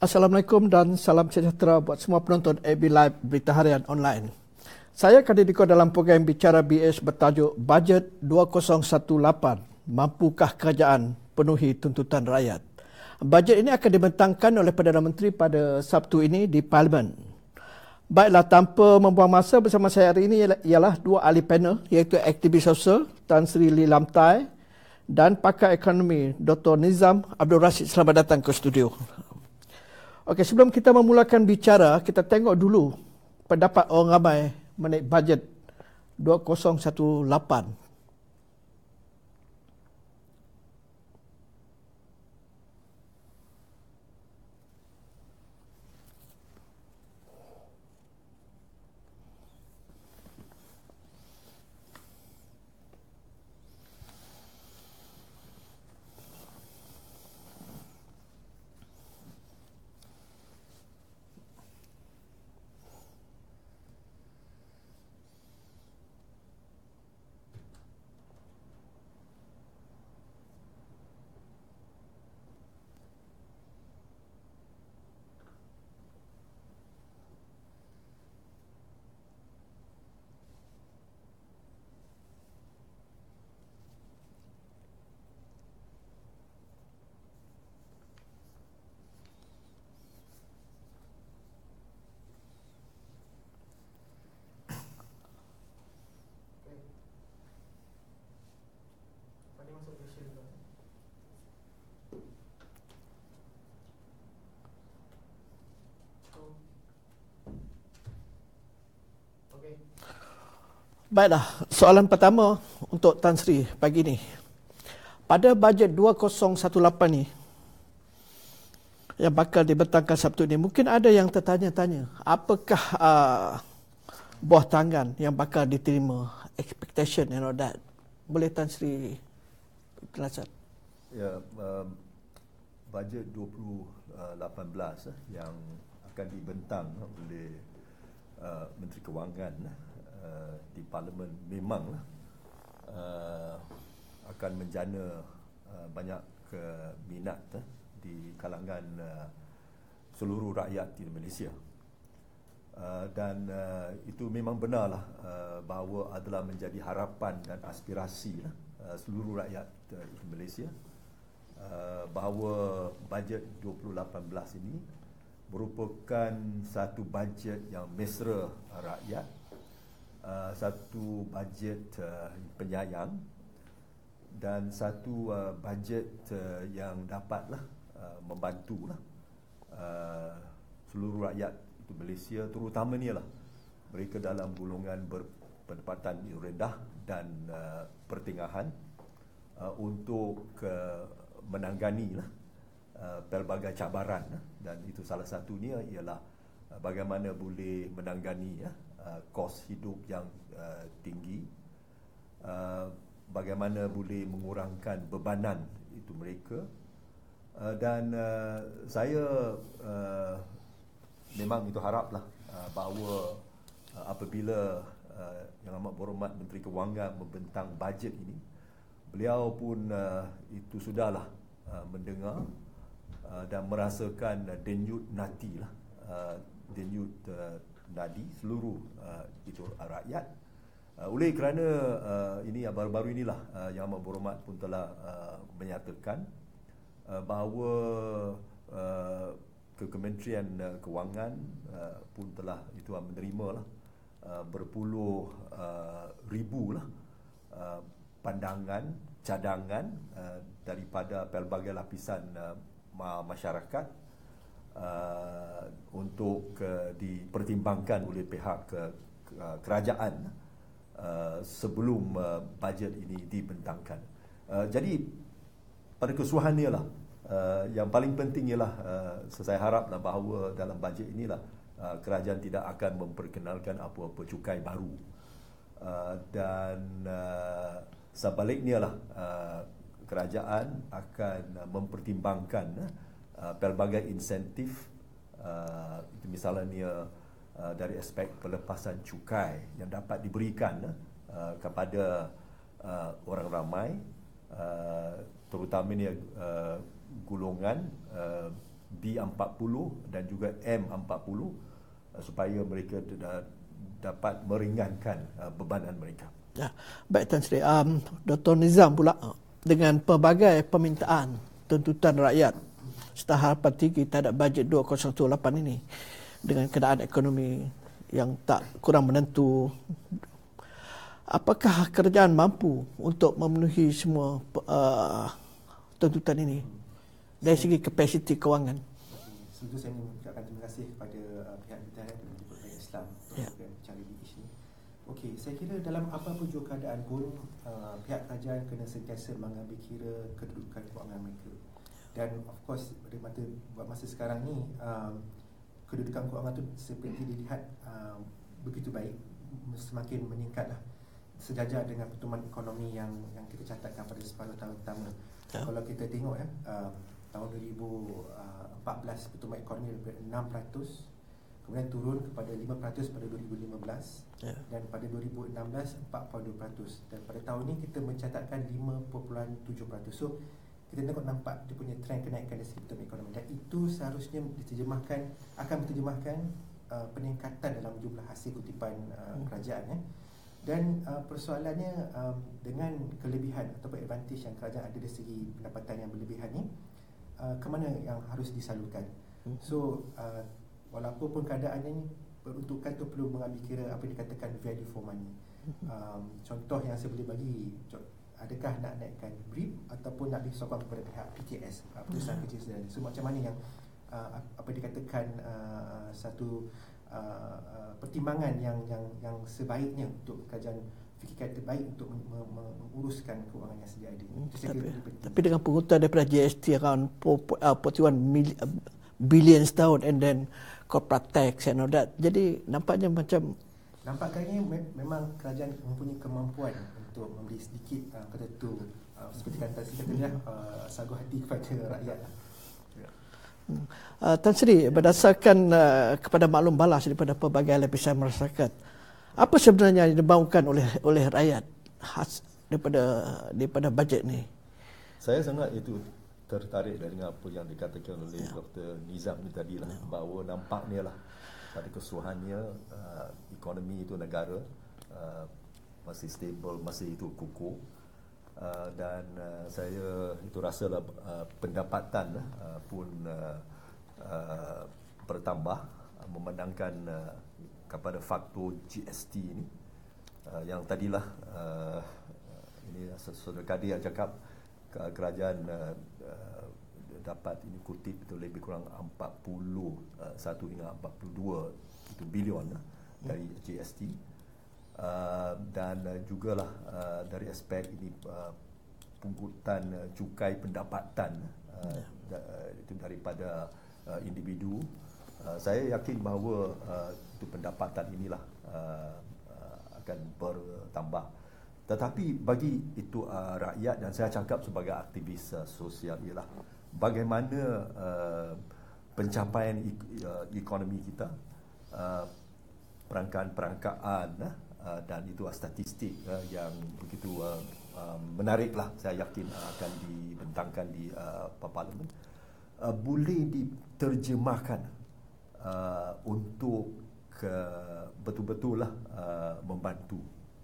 Assalamualaikum dan salam sejahtera buat semua penonton AB Live Berita Harian Online. Saya Kadidiko dalam program Bicara BS bertajuk Bajet 2018, Mampukah Kerajaan Penuhi Tuntutan Rakyat? Bajet ini akan dibentangkan oleh Perdana Menteri pada Sabtu ini di Parlimen. Baiklah, tanpa membuang masa, bersama saya hari ini ialah dua ahli panel, iaitu aktivis sosial Tan Sri Lee Lam Tai dan pakar ekonomi Dr. Nizam Abdul Rashid. Selamat datang ke studio. Okey, sebelum kita memulakan bicara, kita tengok dulu pendapat orang ramai mengenai bajet 2018. Baiklah, soalan pertama untuk Tan Sri pagi ini. Pada bajet 2018 ni yang bakal dibentangkan Sabtu ni, mungkin ada yang tertanya-tanya, apakah buah tangan yang bakal diterima, expectation and all that. Boleh Tan Sri jelaskan? Ya, bajet 2018 yang akan dibentang oleh Menteri Kewangan di Parlimen memanglah akan menjana banyak minat di kalangan seluruh rakyat di Malaysia. Dan itu memang benarlah bahawa adalah menjadi harapan dan aspirasi seluruh rakyat di Malaysia, bahawa bajet 2018 ini merupakan satu bajet yang mesra rakyat, satu bajet penyayang dan satu bajet yang dapatlah membantulah seluruh rakyat di Malaysia, terutamanya lah mereka dalam golongan berpendapatan rendah dan pertengahan, untuk menanggani pelbagai cabaran, dan itu salah satunya ialah bagaimana boleh menanggani kos hidup yang tinggi, bagaimana boleh mengurangkan bebanan itu mereka, dan saya memang itu haraplah bahawa apabila Yang Amat Berhormat Menteri Kewangan membentang bajet ini, beliau pun itu sudahlah mendengar dan merasakan denyut nadilah, denyut nadi seluruh itu rakyat. Oleh kerana ini baru-baru inilah Yang Amat Berhormat pun telah menyatakan bahawa Kementerian Kewangan pun telah itu menerima berpuluh ribu pandangan, cadangan daripada pelbagai lapisan masyarakat untuk dipertimbangkan oleh pihak kerajaan sebelum bajet ini dibentangkan. Jadi pada keseluruhannya lah, yang paling penting ialah saya haraplah bahawa dalam bajet inilah kerajaan tidak akan memperkenalkan apa-apa cukai baru, dan sebaliknya lah kerajaan akan mempertimbangkan pelbagai insentif, itu misalnya dari aspek pelepasan cukai yang dapat diberikan kepada orang ramai, terutamanya golongan B40 dan juga M40 supaya mereka dapat meringankan bebanan mereka. Ya, baik Tan Sri. Dr. Nizam pula, dengan pelbagai permintaan tuntutan rakyat serta harapan tinggi terhadap bajet 2018 ini, dengan keadaan ekonomi yang tak kurang menentu, apakah kerajaan mampu untuk memenuhi semua tuntutan ini dari segi kapasiti kewangan? Sebelum saya mengucapkan terima kasih kepada pihak Bintang dan juga pihak Islam untuk bicara di isu ini. Okey, saya kira dalam apa-apa juga keadaan pun pihak kerajaan kena sentiasa mengambil kira kedudukan kewangan mereka. Dan of course buat masa sekarang ni kedudukan kewangan tu seperti dilihat begitu baik, semakin meningkatlah sejajar dengan pertumbuhan ekonomi yang kita catatkan pada separuh tahun pertama. Kalau kita tengok tahun 2014 pertumbuhan ekonomi daripada 6%, kemudian turun kepada 5% pada 2015, dan pada 2016 4.2%, dan pada tahun ini kita mencatatkan 5.7%. So kita nampak dia punya trend kenaikan dari segi pertumbuhan ekonomi, dan itu seharusnya akan menterjemahkan peningkatan dalam jumlah hasil kutipan kerajaan. Dan persoalannya dengan kelebihan ataupun advantage yang kerajaan ada dari segi pendapatan yang berlebihan ni, ke mana yang harus disalurkan. So walaupun keadaannya ni, peruntukan tu perlu mengambil kira apa dikatakan value for money. Contoh yang saya boleh bagi, adakah nak naikkan BRIP ataupun nak disokong kepada pihak PKS, perusahaan kecil sedara. So macam mana yang apa dikatakan satu pertimbangan yang sebaiknya untuk kerajaan fikirkan terbaik untuk menguruskan kewangan yang sedia ada. Tapi dengan penghutang daripada GST around 41 billion setahun, and then corporate tax and all that, jadi nampaknya macam memang kerajaan mempunyai kemampuan untuk memberi sedikit kata tu seperti kata dia sagu hati kepada rakyat. Tan Sri, berdasarkan kepada maklum balas daripada pelbagai lapisan masyarakat, apa sebenarnya yang dimahukan oleh rakyat daripada bajet ni? Saya sangat tertarik dengan apa yang dikatakan oleh Dr. Nizam ni tadilah, bahawa nampaknya lah pada keseluruhannya ekonomi itu negara masih stable, masih itu kukuh, dan saya itu rasalah pendapatan pun bertambah, memandangkan kepada faktor GST ini yang tadilah ini Saudara Kadir yang cakap kerajaan dapat ini kutip itu lebih kurang 41 hingga 42 itu bilion dari GST, dan jugalah dari aspek ini pungutan cukai pendapatan itu daripada individu. Saya yakin bahawa itu pendapatan inilah akan bertambah. Tetapi bagi itu rakyat, dan saya cakap sebagai aktivis sosial, ialah bagaimana pencapaian ekonomi kita, perangkaan dan itu statistik yang begitu menariklah, saya yakin akan dibentangkan di Parlimen, boleh diterjemahkan untuk betul-betul membantu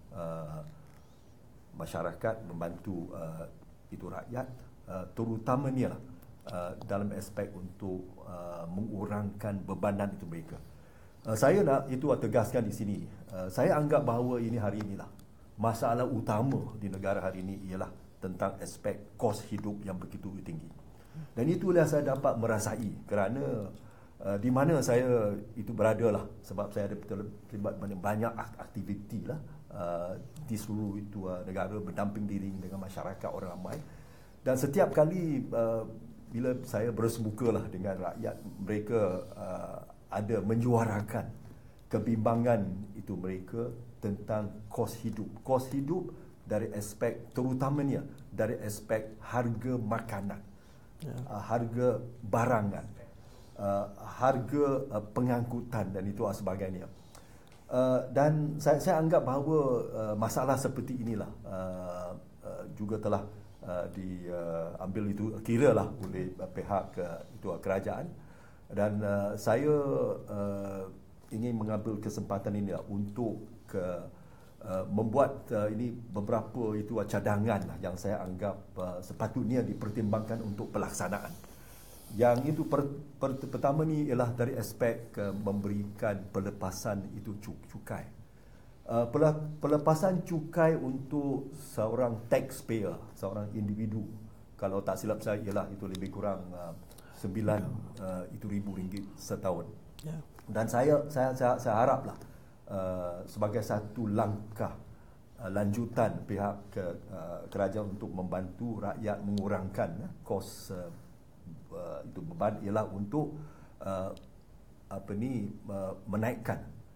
masyarakat, membantu itu rakyat, terutamanya dalam aspek untuk mengurangkan bebanan itu mereka. Saya nak itu tegaskan di sini. Saya anggap bahawa ini hari inilah masalah utama di negara hari ini ialah tentang aspek kos hidup yang begitu tinggi. Dan itulah saya dapat merasai kerana di mana saya itu berada lah, sebab saya ada terlibat banyak aktiviti lah di seluruh itu negara, berdamping diri dengan masyarakat orang ramai, dan setiap kali bila saya bersemuka lah dengan rakyat, mereka ada menyuarakan kebimbangan itu mereka tentang kos hidup dari aspek, terutamanya dari aspek harga makanan, harga barangan, harga pengangkutan dan itu sebagainya. Dan saya anggap bahawa masalah seperti inilah juga telah diambil itu kira lah oleh pihak itu kerajaan, dan saya ingin mengambil kesempatan ini untuk membuat ini beberapa itu cadangan lah yang saya anggap sepatutnya dipertimbangkan untuk pelaksanaan. Yang itu pertama ni ialah dari aspek memberikan pelepasan itu cukai. Pelepasan cukai untuk seorang taxpayer, seorang individu, kalau tak silap saya ialah itu lebih kurang RM9,000 setahun. Dan saya haraplah sebagai satu langkah lanjutan pihak kerajaan untuk membantu rakyat mengurangkan kos itu beban ialah untuk menaikkan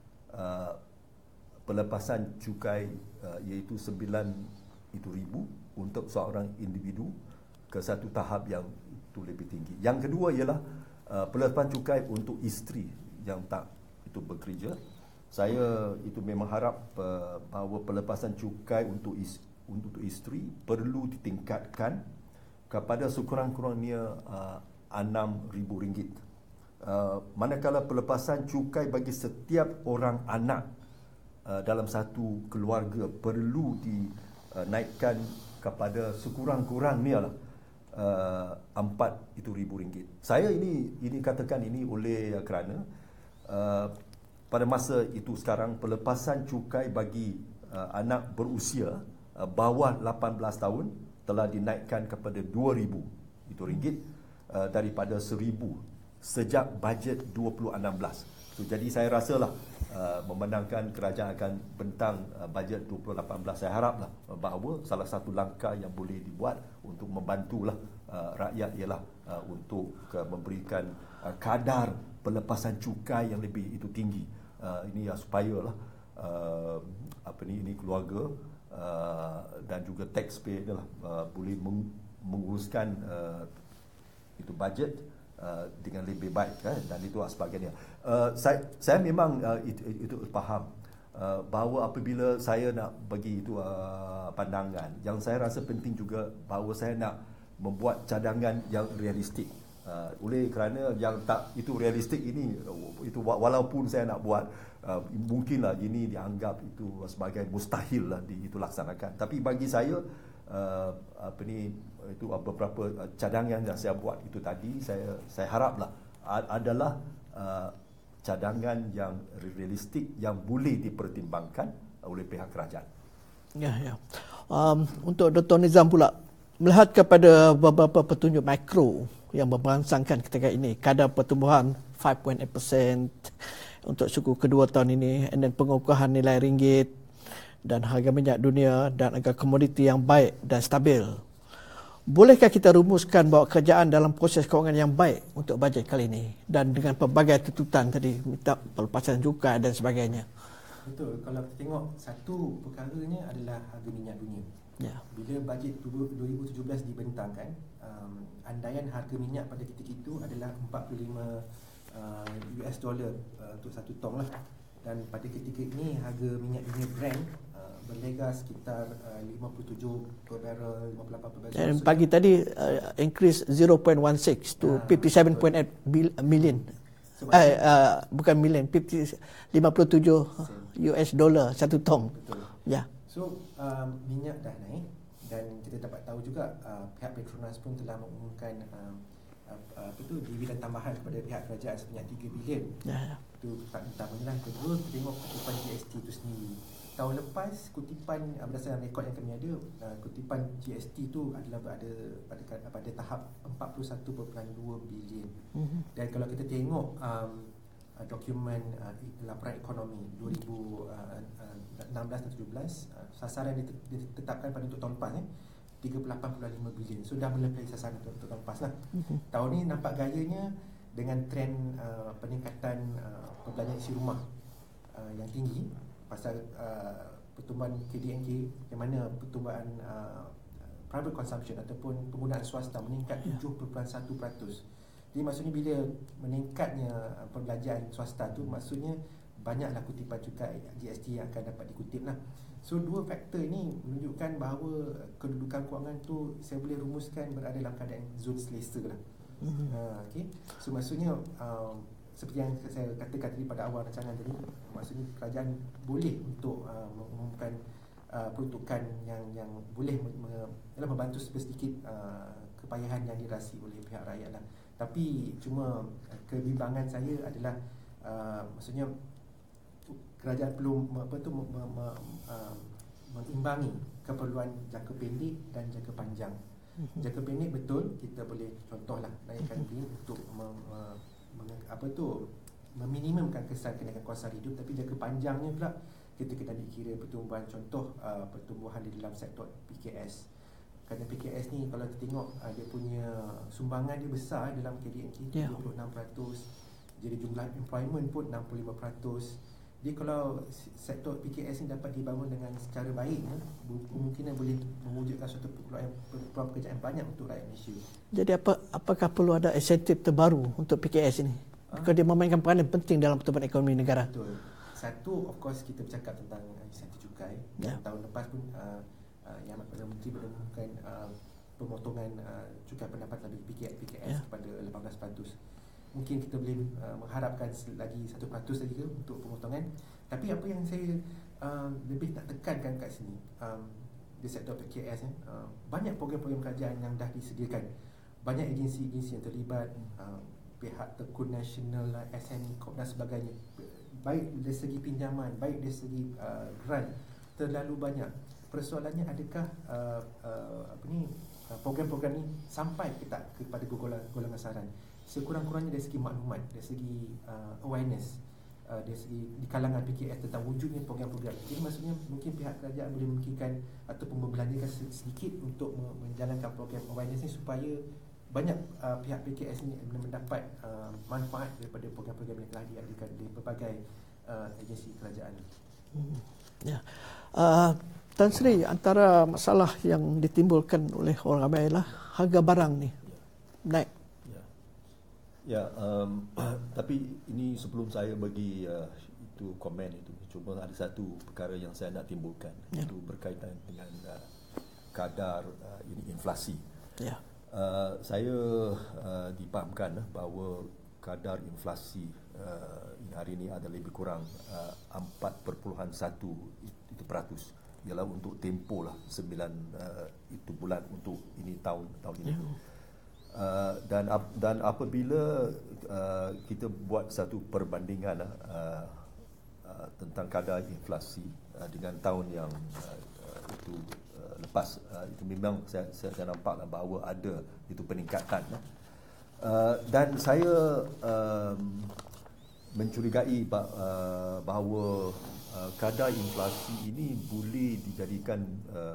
pelepasan cukai iaitu RM9,000 untuk seorang individu ke satu tahap yang itu lebih tinggi. Yang kedua ialah pelepasan cukai untuk isteri yang tak itu bekerja. Saya itu memang harap bahawa pelepasan cukai untuk isteri perlu ditingkatkan kepada sekurang-kurangnya RM6,000. Manakala pelepasan cukai bagi setiap orang anak dalam satu keluarga perlu dinaikkan kepada sekurang-kurangnya RM4,000. Saya ini katakan ini oleh kerana pada masa itu sekarang pelepasan cukai bagi anak berusia bawah 18 tahun telah dinaikkan kepada RM2,000 daripada RM1,000 sejak bajet 2016. Jadi saya rasalah memandangkan kerajaan akan bentang bajet 2018, saya haraplah bahawa salah satu langkah yang boleh dibuat untuk membantulah rakyat ialah untuk memberikan kadar pelepasan cukai yang lebih itu tinggi. Ini supayalah ini keluarga dan juga taxpayer adalah boleh menguruskan itu bajet dengan lebih baik dan itu sebagainya. Saya memang itu faham bahawa apabila saya nak bagi itu pandangan, yang saya rasa penting juga bahawa saya nak membuat cadangan yang realistik. Oleh kerana yang tak itu realistik ini, itu walaupun saya nak buat, mungkinlah ini dianggap itu sebagai mustahil lah itu laksanakan. Tapi bagi saya itu beberapa cadangan yang saya buat itu tadi, saya haraplah adalah cadangan yang realistik yang boleh dipertimbangkan oleh pihak kerajaan. Ya. Untuk Dr. Nizam pula, melihat kepada beberapa petunjuk makro yang memberangsangkan ketika ini, kadar pertumbuhan 5.8% untuk suku kedua tahun ini, dan pengukuhan nilai ringgit dan harga minyak dunia dan harga komoditi yang baik dan stabil. Bolehkah kita rumuskan bahawa kerajaan dalam proses kewangan yang baik untuk bajet kali ini dan dengan pelbagai tuntutan tadi, minta pelepasan cukai dan sebagainya? Betul. Kalau kita tengok, satu perkaranya adalah harga minyak dunia. Ya. Bila bajet 2017 dibentangkan, andaian harga minyak pada ketika itu adalah $45 untuk satu tong lah. Dan pada ketika ini harga minyak dunia Brent berlega sekitar 57 per barrel, 58 per barrel. Dan pagi tadi increase 0.16 to 57.8 million. Bukan million, $57 satu tong. Betul. Ya. So minyak dah naik dan kita dapat tahu juga pihak Petronas pun telah mengumumkan dividen tambahan kepada pihak kerajaan sebanyak 3 bilion. Ya. Itu utamanya lah. Kedua, kita tengok kutipan GST itu sendiri. Tahun lepas, kutipan berdasarkan rekod yang kami ada, kutipan GST itu adalah berada pada tahap 41.2 bilion. Dan kalau kita tengok dokumen laporan ekonomi 2016 dan 17, sasaran ditetapkan pada untuk tahun lepas 38.5 bilion. So dah melebihi sasaran untuk tahun lepas lah. Tahun ni nampak gayanya dengan trend peningkatan perbelanjaan isi rumah yang tinggi pasal pertumbuhan KDNK, yang mana pertumbuhan private consumption ataupun penggunaan swasta meningkat 7.1%. Jadi maksudnya bila meningkatnya perbelanjaan swasta tu, maksudnya banyaklah kutipan cukai GST yang akan dapat dikutip lah. So dua faktor ini menunjukkan bahawa kedudukan kewangan tu saya boleh rumuskan berada dalam keadaan zon selesa lah. Okay. So maksudnya seperti yang saya katakan tadi pada awal rancangan tadi, maksudnya kerajaan boleh untuk mengumumkan peruntukan yang boleh membantu sedikit kepayahan yang dirasai oleh pihak rakyat lah. Tapi cuma kebimbangan saya adalah maksudnya kerajaan perlu mengimbangi keperluan jangka pendek dan jangka panjang. Jangka pendek betul kita boleh contohlah naikkan bil untuk meminimumkan kesan kenaikan kos hidup, tapi jangka panjangnya pula kita kena dikira pertumbuhan, contoh pertumbuhan di dalam sektor PKS. Kerana PKS ni kalau kita tengok dia punya sumbangan dia besar dalam KDNK 26%, jadi jumlah employment pun 65%. Jadi kalau sektor PKS ni dapat dibangun dengan secara baik, kemungkinan boleh mewujudkan suatu peluang pekerjaan banyak untuk rakyat Malaysia. Jadi apakah perlu ada insentif terbaru untuk PKS ini? Kerana dia memainkan peranan penting dalam pertumbuhan ekonomi negara. Betul. Satu, of course kita bercakap tentang insentif cukai. Tahun lepas pun Yang Perdana Menteri mengumumkan pemotongan cukai pendapatan bagi PKS kepada 18%. Mungkin kita boleh mengharapkan lagi 1% lagi ke untuk pemotongan. Tapi apa yang saya lebih nak tekankan kat sini, di sektor PKS banyak program-program kerajaan yang dah disediakan. Banyak agensi-agensi yang terlibat, pihak tekun nasional, SME Corp dan sebagainya. Baik dari segi pinjaman, baik dari segi grant, terlalu banyak. Persoalannya adakah program-program ni sampai kepada golongan saran. Sekurang-kurangnya dari segi maklumat, dari segi awareness, dari segi di kalangan PKS tentang wujudnya program-program. Jadi maksudnya mungkin pihak kerajaan boleh memikirkan ataupun membelanjakan sedikit untuk menjalankan program awareness ni supaya banyak pihak PKS ni mendapat manfaat daripada program-program yang telah diadakan di berbagai agensi kerajaan. Ya. Tan Sri, antara masalah yang ditimbulkan oleh orang ramai adalah harga barang ni naik. Tapi ini sebelum saya bagi itu komen itu, cuma ada satu perkara yang saya nak timbulkan, itu berkaitan dengan kadar inflasi. Saya dipahamkan bahawa kadar inflasi hari ini ada lebih kurang 4.1%, ialah untuk tempoh lah 9 itu bulan untuk ini tahun ini. Dan apabila kita buat satu perbandingan tentang kadar inflasi dengan tahun yang itu lepas, itu memang saya nampak bahawa ada itu peningkatan. Dan saya mencurigai bahawa kadar inflasi ini boleh dijadikan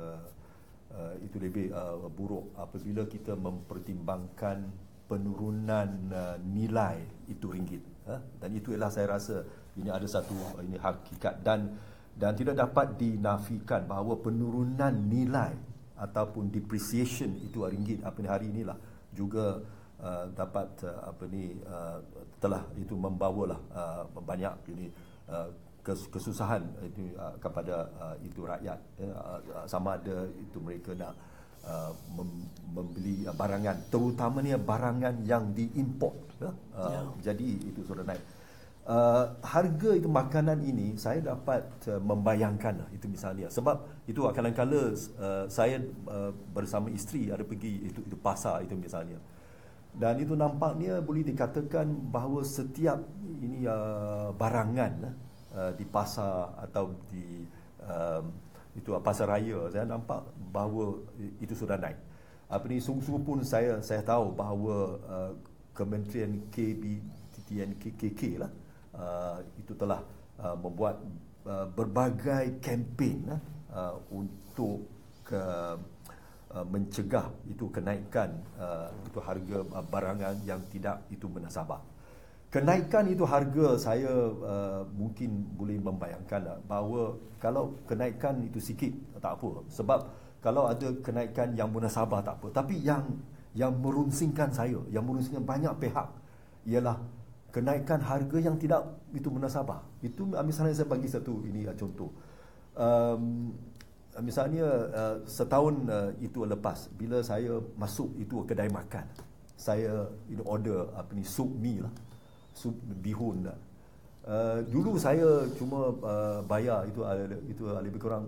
itu lebih buruk apabila kita mempertimbangkan penurunan nilai itu ringgit. Dan itu ialah saya rasa ini ada satu ini hakikat dan tidak dapat dinafikan bahawa penurunan nilai ataupun depreciation itu ringgit hari inilah juga dapat telah itu membawalah banyak ini kesusahan itu kepada itu rakyat, sama ada itu mereka nak membeli barangan, terutamanya barangan yang diimport. Jadi itu sudah naik. Harga itu makanan ini saya dapat membayangkan itu misalnya, sebab itu kadang-kala saya bersama isteri ada pergi itu pasar itu misalnya, dan itu nampaknya boleh dikatakan bahawa setiap ini barangan di pasar atau di itu pasar raya, saya nampak bahawa itu sudah naik. Sungguh-sungguh pun saya tahu bahawa Kementerian KK lah itu telah membuat berbagai kempen untuk mencegah itu kenaikan itu harga barangan yang tidak itu munasabah. Kenaikan itu harga saya mungkin boleh membayangkan bahawa kalau kenaikan itu sikit tak apa, sebab kalau ada kenaikan yang munasabah tak apa, tapi yang merunsingkan saya, yang merunsingkan banyak pihak ialah kenaikan harga yang tidak itu munasabah. Itu misalnya saya bagi satu ini contoh. Misalnya setahun itu lepas, bila saya masuk itu kedai makan, saya order sup mi lah, sup bihun lah. Dulu saya cuma bayar itu lebih kurang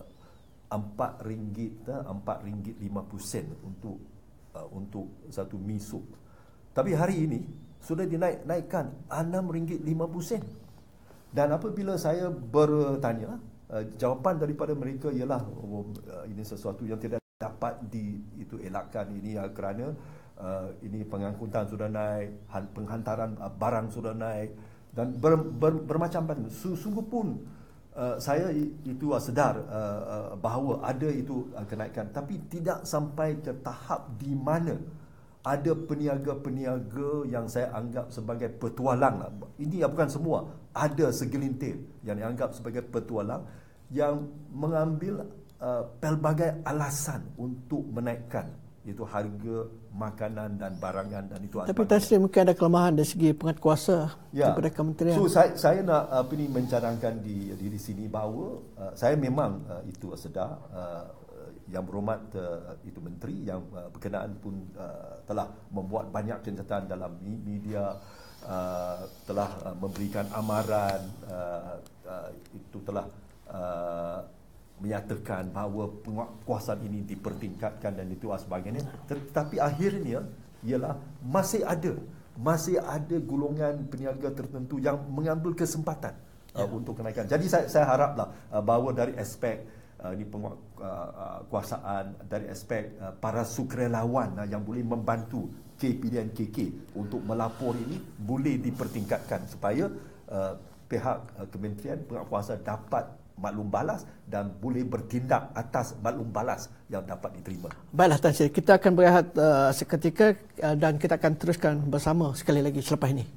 RM4.50 untuk satu mi sup. Tapi hari ini sudah dinaikkan RM6.50. Dan apabila saya bertanya, jawapan daripada mereka ialah ini sesuatu yang tidak dapat elakkan ini kerana ini pengangkutan sudah naik, penghantaran barang sudah naik dan bermacam-macam. Sungguh pun saya itu sedar bahawa ada itu kenaikan, tapi tidak sampai ke tahap di mana ada peniaga-peniaga yang saya anggap sebagai petualang. Ini bukan semua, ada segelintir yang dianggap sebagai petualang yang mengambil pelbagai alasan untuk menaikkan itu harga makanan dan barangan dan itu. Tapi Tan Sri mungkin ada kelemahan dari segi penguatkuasa daripada kementerian. So saya nak mencadangkan di sini bahawa saya memang itu sedar. Yang berhormat itu menteri yang berkenaan pun telah membuat banyak kenyataan dalam media, telah memberikan amaran, itu telah menyatakan bahawa penguatkuasaan ini dipertingkatkan dan itu sebagainya. Tetapi akhirnya ialah masih ada golongan peniaga tertentu yang mengambil kesempatan untuk kenaikan. Jadi saya haraplah bahawa dari aspek ini penguatkuasaan, dari aspek para sukarelawan yang boleh membantu KP dan KK untuk melapor ini boleh dipertingkatkan supaya pihak Kementerian Penguatkuasaan dapat maklum balas dan boleh bertindak atas maklum balas yang dapat diterima. Baiklah Tan Sri, kita akan berehat seketika dan kita akan teruskan bersama sekali lagi selepas ini.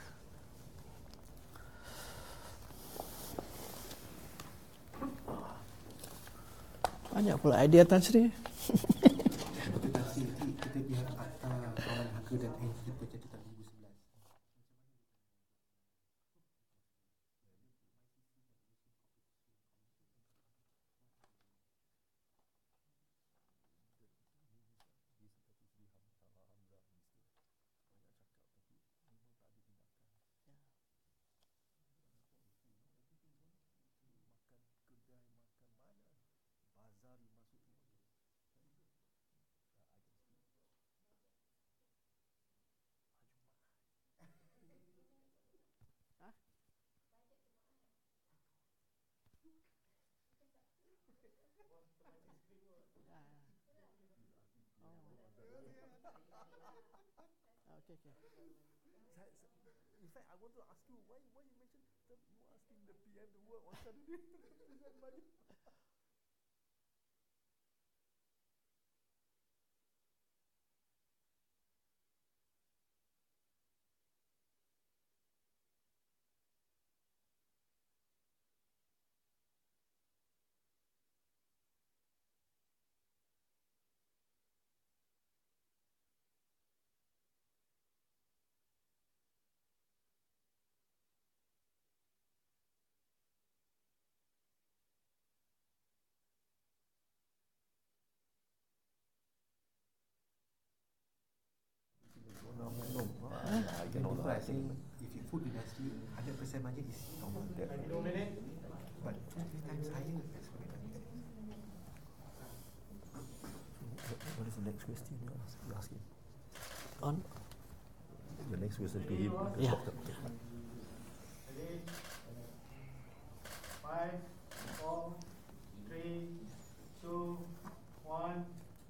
Banyak pula idea Tan Sri. Kita biar Akta Kawalan Harga dan Energi Pencatutan 2011. Okay. In fact, I want to ask you why you mentioned you asking the PM to work on Saturday to present budget. I think if you food industry 100% margin is normal. But 20 times higher. What is the next question you're asking? On? The next question to him. Yeah. Ready? 5, 4, 3, 2, 1.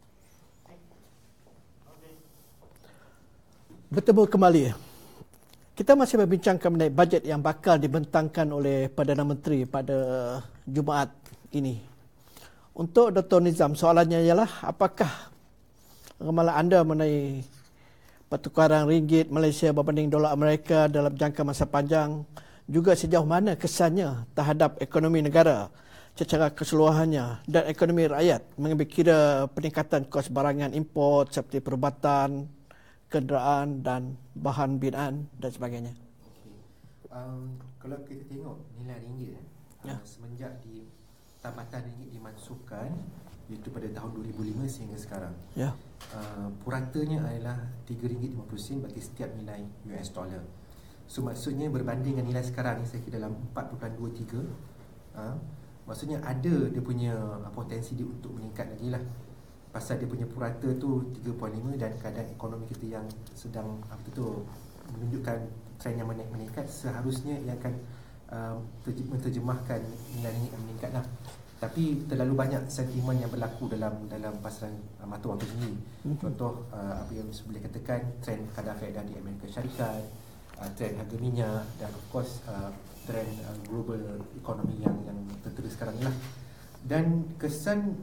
Okay. Bertemu kembali. Kita masih membincangkan mengenai bajet yang bakal dibentangkan oleh Perdana Menteri pada Jumaat ini. Untuk Dr. Nizam, soalannya ialah apakah ramalan anda mengenai pertukaran ringgit Malaysia berbanding dolar Amerika dalam jangka masa panjang, juga sejauh mana kesannya terhadap ekonomi negara secara keseluruhannya dan ekonomi rakyat mengambil kira peningkatan kos barangan import seperti perubatan, kenderaan dan bahan binaan dan sebagainya. Okay. Kalau kita tengok nilai ringgit semenjak tambatan ringgit dimansuhkan iaitu pada tahun 2005 sehingga sekarang. Ya. Puratanya adalah RM3.50 bagi setiap nilai US dollar. So maksudnya berbanding dengan nilai sekarang ni saya kira dalam 4.23, maksudnya ada dia punya potensi dia untuk meningkat lagi lah. Pasal dia punya purata tu 3.5 dan keadaan ekonomi kita yang sedang menunjukkan trend yang meningkat, seharusnya ia akan menterjemahkan nilai ringgit yang meningkat lah. Tapi terlalu banyak sentimen yang berlaku dalam pasaran mata wang itu sendiri. Contoh apa yang boleh katakan trend kadar faedah di Amerika Syarikat, trend harga minyak dan of course trend global ekonomi yang tertera sekarang ni lah. Dan kesan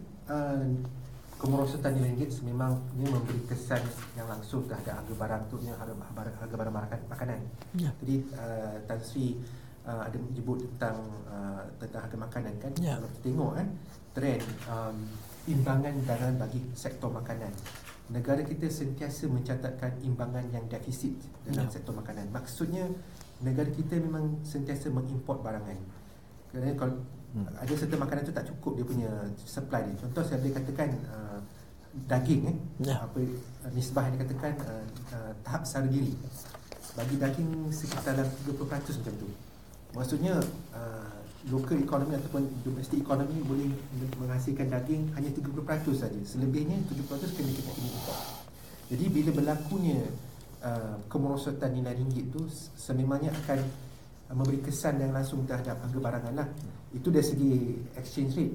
kemerosotan nilai ringgit sememangnya memberi kesan yang langsung terhadap harga barang tu, harga barang makanan. Ya. Jadi Tan Sri ada menyebut tentang harga makanan kan. Kalau kita tengok kan trend imbangan dagangan bagi sektor makanan, negara kita sentiasa mencatatkan imbangan yang defisit dalam sektor makanan. Maksudnya negara kita memang sentiasa mengimport barangan. Kerana kalau ada serta makanan tu tak cukup dia punya supply dia. Contoh saya boleh katakan daging apa nisbah yang dikatakan tahap sara diri. Bagi daging sekitar 30% macam tu. Maksudnya local economy ataupun domestic economy boleh menghasilkan daging hanya 30% saja. Selebihnya 70% kena kita import. Jadi bila berlakunya kemerosotan nilai ringgit tu sememangnya akan memberi kesan yang langsung terhadap harga barangan lah. Itu dari segi exchange rate.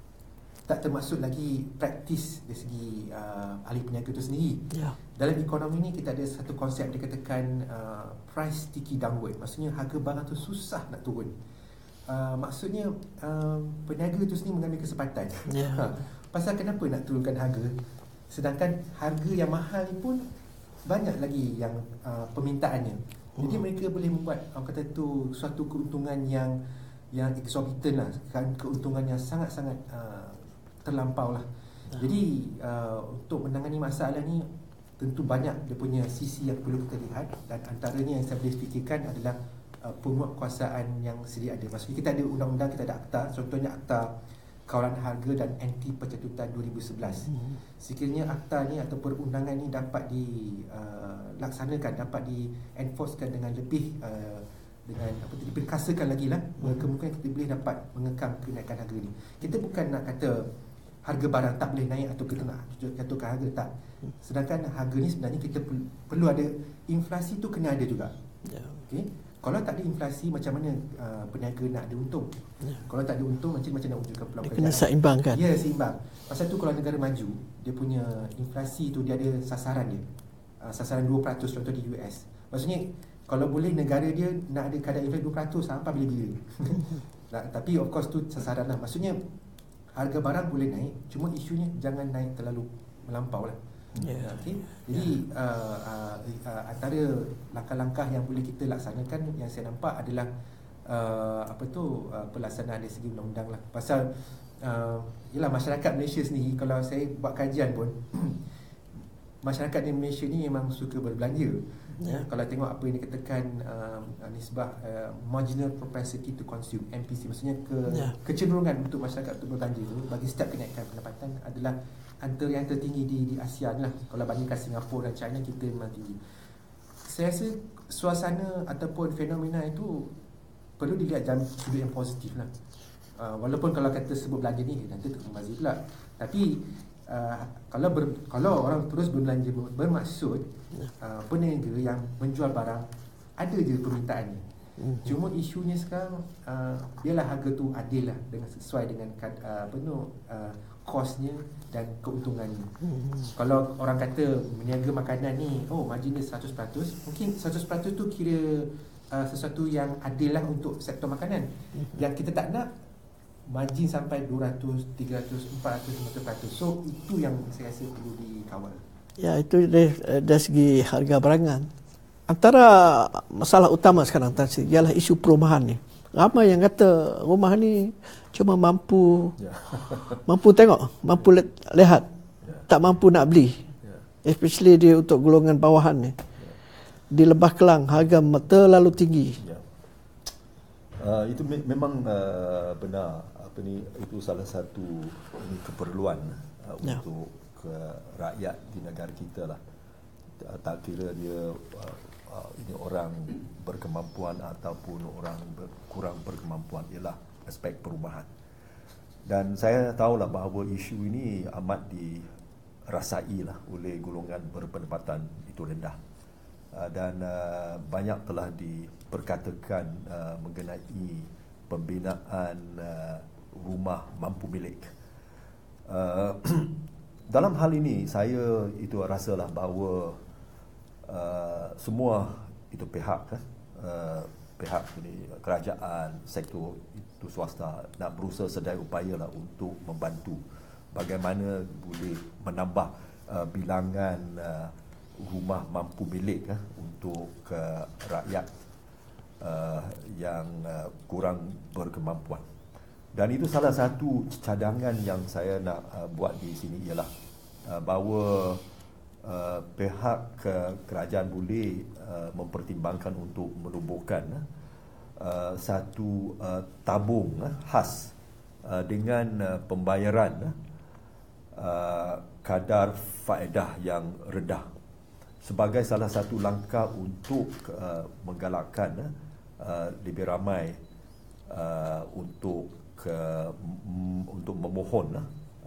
Tak termasuk lagi praktis dari segi ahli peniaga itu sendiri. Dalam ekonomi ni kita ada satu konsep dikatakan price sticky downward. Maksudnya harga barang tu susah nak turun. Maksudnya peniaga itu sendiri mengambil kesempatan. Pasal kenapa nak turunkan harga, sedangkan harga yang mahal ni pun banyak lagi yang permintaannya. Jadi mereka boleh membuat kata tu suatu keuntungan yang exorbitant lah, keuntungan yang sangat-sangat terlampau lah. Jadi untuk menangani masalah ni tentu banyak dia punya sisi yang perlu kita lihat, dan antaranya yang saya boleh fikirkan adalah penguatkuasaan yang sedia ada. Maksudnya kita ada undang-undang, kita ada akta, contohnya akta kawalan harga dan anti pencabutan 2011. Sekiranya akta ni atau perundangan ni dapat dilaksanakan, dapat di-enforcekan dengan lebih dengan diperkasakan lagi lah, kemungkinan kita boleh dapat mengekang kenaikan harga ni. Kita bukan nak kata harga barang tak boleh naik atau kita nak jatuhkan harga, tak. Sedangkan harga ni sebenarnya kita perlu ada inflasi tu, kena ada juga. Okay? Kalau tak ada inflasi, macam mana peniaga nak ada untung? Kalau tak ada untung, macam nak wujudkan peluang pekerjaan? Kena seimbangkan. Ya, seimbang. Pasal tu kalau negara maju, dia punya inflasi tu dia ada sasaran dia. Sasaran 2% contoh di US. Maksudnya kalau boleh negara dia nak ada kadar inflasi 2% sampai bila-bila. Tapi of course tu sasaran lah. Maksudnya harga barang boleh naik, cuma isunya jangan naik terlalu melampau lah. Okay? Jadi antara langkah-langkah yang boleh kita laksanakan yang saya nampak adalah pelaksanaan dari segi undang-undang lah. Pasal yelah, masyarakat Malaysia sendiri, kalau saya buat kajian pun masyarakat di Malaysia ni memang suka berbelanja. Kalau tengok apa yang dikatakan nisbah marginal propensity to consume, MPC, maksudnya kecenderungan untuk masyarakat untuk berbelanja tu bagi setiap kenaikan pendapatan adalah antara yang tertinggi di ASEAN lah. Kalau bandingkan Singapura dan China, kita memang tinggi. Saya rasa suasana ataupun fenomena itu perlu dilihat dalam sudut yang positif lah. Walaupun kalau kata sebut belanja ni nanti terbazir pula, tapi kalau orang terus berbelanja bermaksud peniaga yang menjual barang ada je permintaannya. Cuma isunya sekarang biarlah harga tu adil lah, dengan sesuai dengan kosnya dan keuntungannya. Kalau orang kata meniaga makanan ni margin dia 100%, mungkin 100% tu kira sesuatu yang adil lah untuk sektor makanan. Yang kita tak nak margin sampai 200, 300, 400, 500%. So itu yang saya rasa perlu dikawal. Ya, itu dari segi harga barangan. Antara masalah utama sekarang ialah isu perumahan ni. Ramai yang kata rumah ni cuma mampu tengok, mampu lihat, tak mampu nak beli. Especially dia untuk golongan bawahan ni. Di Lebah Kelang harga terlalu tinggi. Itu memang benar itu salah satu keperluan untuk rakyat di negara kita lah. Tak kira dia ini orang berkemampuan ataupun orang kurang berkemampuan, ialah aspek perubahan. Dan saya tahulah bahawa isu ini amat dirasai lah oleh golongan berpendapatan itu rendah. Dan banyak telah diperkatakan mengenai pembinaan rumah mampu milik. Dalam hal ini saya itu rasalah bahawa semua itu pihak pihak ini, kerajaan, sektor itu swasta nak berusaha sedaya upaya lah untuk membantu bagaimana boleh menambah bilangan rumah mampu milik untuk rakyat yang kurang berkemampuan. Dan itu salah satu cadangan yang saya nak buat di sini ialah bahawa pihak kerajaan boleh mempertimbangkan untuk menubuhkan satu tabung khas dengan pembayaran kadar faedah yang rendah sebagai salah satu langkah untuk menggalakkan lebih ramai untuk memohon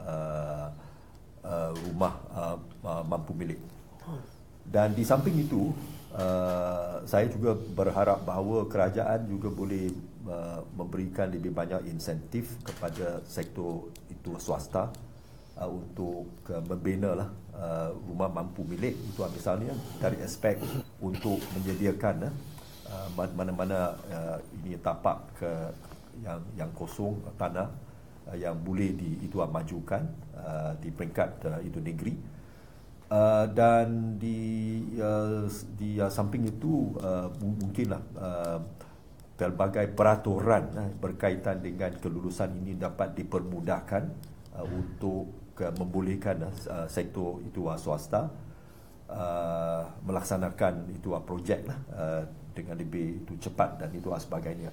rumah mampu milik. Dan di samping itu saya juga berharap bahawa kerajaan juga boleh memberikan lebih banyak insentif kepada sektor itu swasta untuk membina lah rumah mampu milik. Itu misalnya dari aspek untuk menyediakan mana-mana ini tapak yang kosong tanah yang boleh majukan di peringkat itu negeri. Dan di samping itu mungkinlah pelbagai peraturan berkaitan dengan kelulusan ini dapat dipermudahkan untuk membolehkan sektor itu swasta melaksanakan itu projek dengan lebih itu cepat dan itu sebagainya.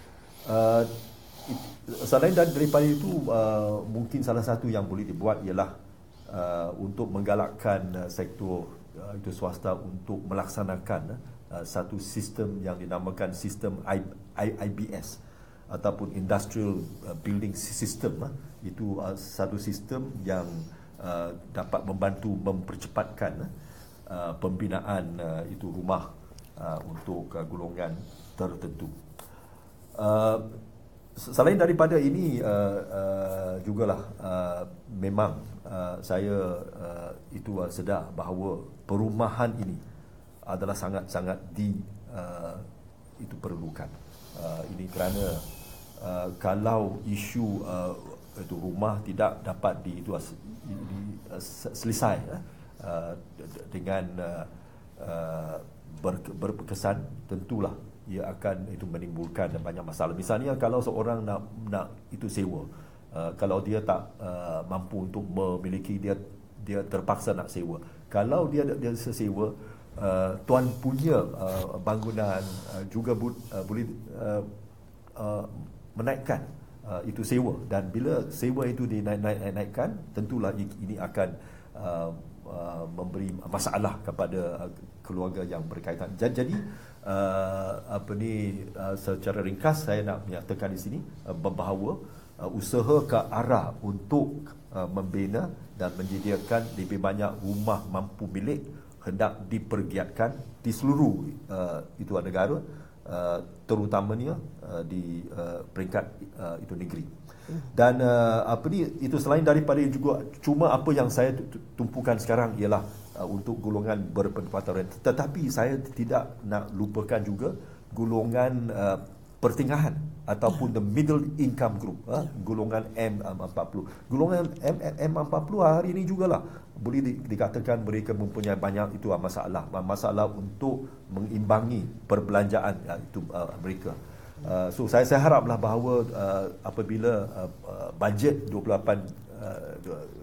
Selain daripada itu, mungkin salah satu yang boleh dibuat ialah untuk menggalakkan sektor itu swasta untuk melaksanakan satu sistem yang dinamakan sistem IBS ataupun Industrial Building System. Itu satu sistem yang dapat membantu mempercepatkan pembinaan itu rumah untuk golongan tertentu. Selain daripada ini jugalah memang saya itu sedar bahawa perumahan ini adalah sangat-sangat itu perlukan. Ini kerana kalau isu itu rumah tidak dapat selesai dengan berkesan, tentulah ia akan itu menimbulkan banyak masalah. Misalnya kalau seorang nak itu sewa, kalau dia tak mampu untuk memiliki, dia terpaksa nak sewa. Kalau dia sewa, tuan punya bangunan juga boleh menaikkan itu sewa, dan bila sewa itu dinaikkan, tentulah ini akan memberi masalah kepada keluarga yang berkaitan. Jadi secara ringkas saya nak menyatakan di sini bahawa usaha ke arah untuk membina dan menyediakan lebih banyak rumah mampu milik hendak dipergiatkan di seluruh itu negara, terutamanya di peringkat itu negeri. Dan itu selain daripada juga cuma apa yang saya tumpukan sekarang ialah untuk golongan berpendapatan rendah, tetapi saya tidak nak lupakan juga golongan pertengahan ataupun the middle income group, golongan M40. Golongan M40 hari ini jugalah boleh dikatakan mereka mempunyai banyak itu masalah untuk mengimbangi perbelanjaan itu mereka. So saya haraplah bahawa apabila bajet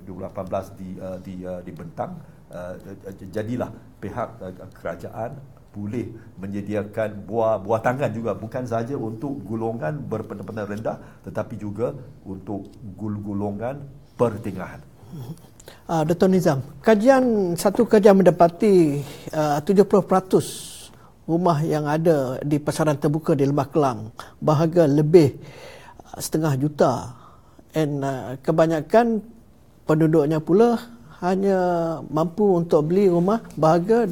2018 dibentang, jadilah pihak kerajaan boleh menyediakan buah tangan juga, bukan sahaja untuk golongan berpendapatan rendah tetapi juga untuk golongan pertengahan. Dr. Nizam, satu kajian mendapati 70% rumah yang ada di pasaran terbuka di Lembah Kelang berharga lebih setengah juta, dan kebanyakan penduduknya pula hanya mampu untuk beli rumah berharga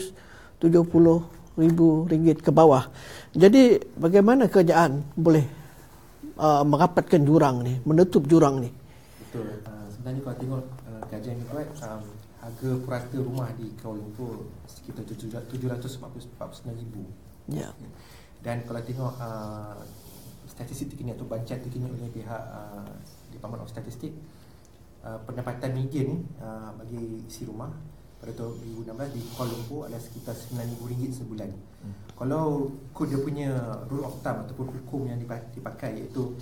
RM270,000 ke bawah. Jadi bagaimana kerajaan boleh merapatkan jurang ni, menutup jurang ni? Betul. Sebenarnya kalau tengok kajian ni buat, harga purata rumah di Kuala Lumpur sekitar RM749,000. Ya. Dan kalau tengok statistik terkini atau bancaan terkini oleh pihak Department of Statistic, pendapatan median ni bagi isi rumah pada tahun 2016 di Kuala Lumpur adalah sekitar RM9,000 sebulan. Kalau dia punya rule of thumb ataupun hukum yang dipakai, iaitu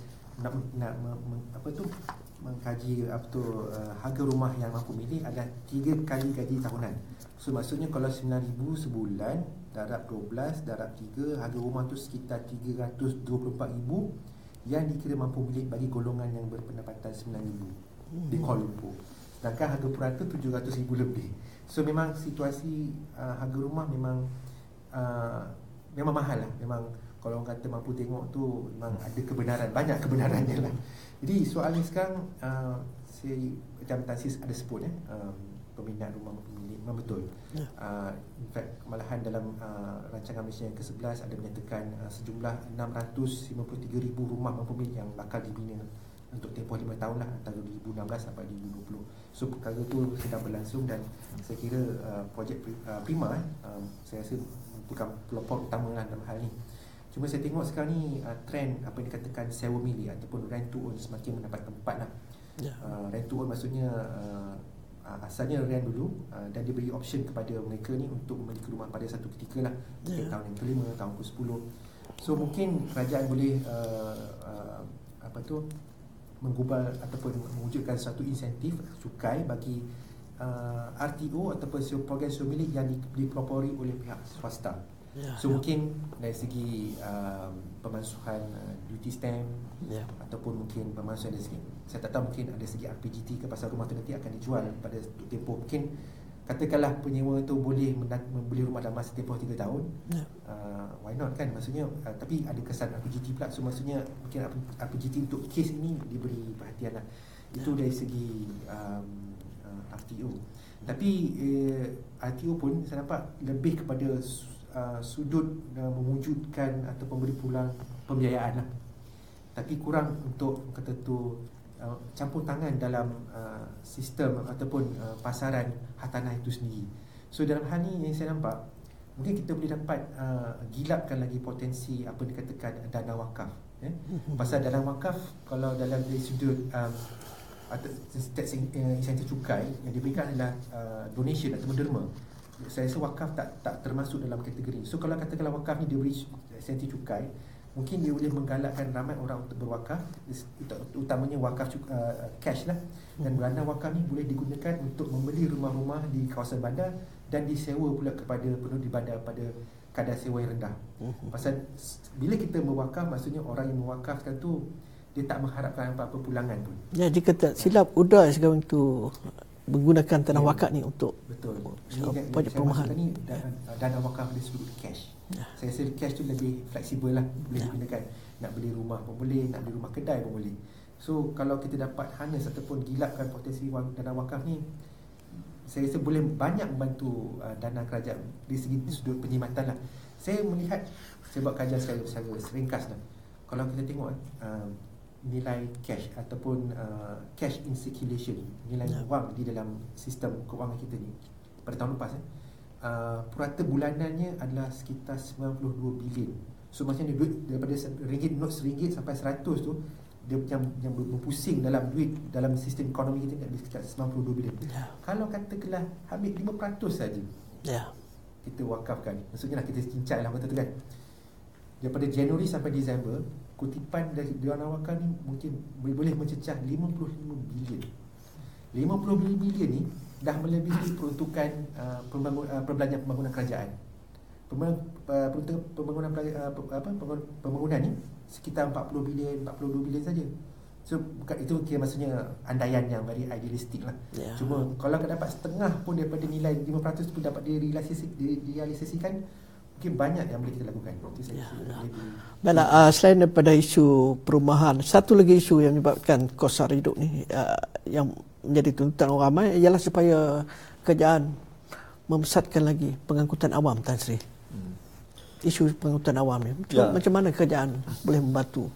mengkaji harga rumah yang mampu milik adalah 3 kali gaji tahunan. So maksudnya kalau RM9,000 sebulan darab 12 darab 3, harga rumah tu sekitar RM324,000 yang dikira mampu milik bagi golongan yang berpendapatan RM9,000 di Kuala Lumpur. Sedangkan harga purata RM700,000 lebih. So memang situasi harga rumah memang mahal lah. Memang kalau orang kata mampu tengok tu memang ada kebenaran, banyak kebenarannya lah. Jadi soalan sekarang, saya macam Tansis ada sebut peminat rumah pemilik, memang betul. In fact malahan dalam rancangan Malaysia yang ke-11 ada menyatakan sejumlah 653,000 rumah pemilik yang bakal dibina untuk tempoh 5 tahun lah, antara 2016 sampai 2020. So perkara tu sedang berlangsung dan saya kira projek Prima saya rasa bukan pelopor utama lah dalam hal ni. Cuma saya tengok sekarang ni trend apa yang dikatakan sewa milik ataupun rent to own semakin mendapat tempat lah. Rent to own maksudnya asalnya rent dulu dan diberi option kepada mereka ni untuk memiliki rumah pada satu ketika lah, mungkin tahun yang ke-5, tahun ke-10. So mungkin kerajaan boleh menggubal ataupun mewujudkan satu insentif cukai bagi RTO ataupun program sewa milik yang dipelopori oleh pihak swasta. So mungkin dari segi pemansuhan duty stamp ataupun mungkin pemansuhan dari segi, saya tak tahu, mungkin ada segi RPGT ke pasal rumah tu nanti akan dijual pada tempoh, mungkin katakanlah penyewa tu boleh membeli rumah dalam masa tempoh 3 tahun, why not kan, maksudnya tapi ada kesan RPGT pula. So maksudnya mungkin RPGT untuk kes ini diberi perhatian lah. Itu dari segi RTO. Tapi RTO pun saya nampak lebih kepada sudut mewujudkan atau memberi pulang pembiayaan lah, tapi kurang untuk kata tu campur tangan dalam sistem ataupun pasaran hartanah itu sendiri. So dalam hal ni yang saya nampak, mungkin kita boleh dapat gilapkan lagi potensi apa dikatakan dana wakaf. Pasal dana wakaf, kalau dalam dari sudut tax insentif cukai yang diberikan adalah donation atau derma, saya rasa wakaf tak termasuk dalam kategori. So kalau katakanlah wakaf ni dia beri insentif cukai, mungkin dia boleh menggalakkan ramai orang untuk berwakaf, utamanya wakaf cash lah. Dan dana wakaf ni boleh digunakan untuk membeli rumah-rumah di kawasan bandar dan disewa pula kepada penduduk di bandar pada kadar sewa yang rendah. Pasal bila kita berwakaf, maksudnya orang yang mewakafkan tu dia tak mengharapkan apa-apa pulangan pun. Ya, jika tak silap UDA sekarang tu menggunakan tanah wakaf ni untuk projek perumahan ni. Dana wakaf dia sebut cash. Saya rasa cash tu lebih fleksibel lah, boleh digunakan nak beli rumah pun boleh, nak beli rumah kedai pun boleh. So kalau kita dapat harness ataupun gilapkan potensi dana wakaf ni, saya rasa boleh banyak membantu dana kerajaan dari segi sudut penyimatan lah. Saya melihat, saya buat kajian secara seringkas lah. Kalau kita tengok nilai cash ataupun cash in circulation, nilai wang di dalam sistem kewangan kita ni pada tahun lepas, purata bulanannya adalah sekitar 92 bilion. So maksudnya duit daripada ringgit, not RM1 sampai 100 tu, dia yang berpusing dalam duit dalam sistem ekonomi kita ni sekitar 92 bilion. Kalau katakanlah ambil 5% saja kita wakafkan, maksudnya lah kita cincai lah kata tu kan, daripada Januari sampai Disember, kutipan dari dana wakaf ni mungkin boleh mencecah 55 bilion. 50 bilion ni dah melebihi peruntukan perbelanjaan pembangunan kerajaan. pembangunan ni sekitar 40 bilion, 42 bilion saja. So itu kira maksudnya andaian yang very idealistik lah. Cuma kalau dapat setengah pun daripada nilai 5% pun dapat direalisasikan, mungkin banyak yang boleh kita lakukan. Itu saya Baiklah, selain daripada isu perumahan, satu lagi isu yang menyebabkan kos sara hidup ni yang menjadi tuntutan orang ramai ialah supaya kerajaan membesarkan lagi pengangkutan awam, Tan Sri. Isu pengangkutan awam ni macam mana kerajaan boleh membantu?